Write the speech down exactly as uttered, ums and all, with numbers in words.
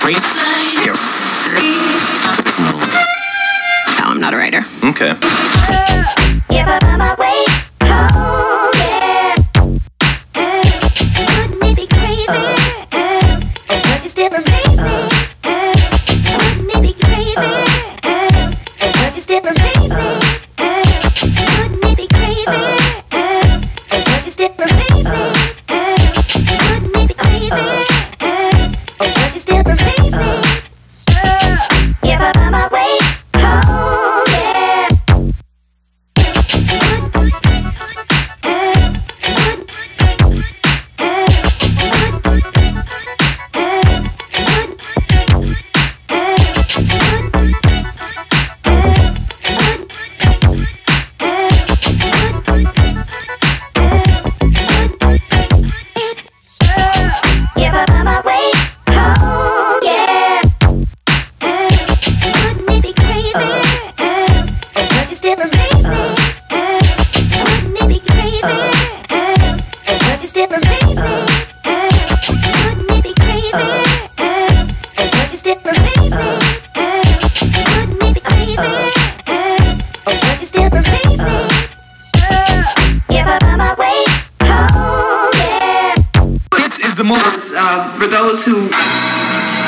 No, I'm not a writer. Okay. If I find my way home, yeah. Wouldn't it be crazy? Oh, don't you still amaze me? Wouldn't it be crazy? Oh, don't you still amaze me? Wouldn't it be crazy? Oh, don't you still amaze me? Wouldn't it be crazy? Oh, don't you still amaze me? If I find my way home, yeah. If I find my way home, yeah. Wouldn't it be crazy? Oh, don't you still amaze me? Wouldn't it be crazy? Oh, don't you still amaze me? Wouldn't it be crazy? Oh, don't you still amaze me? Wouldn't it be crazy? Oh, don't you still amaze me? If I find my way home, yeah. This is the movement uh, for those who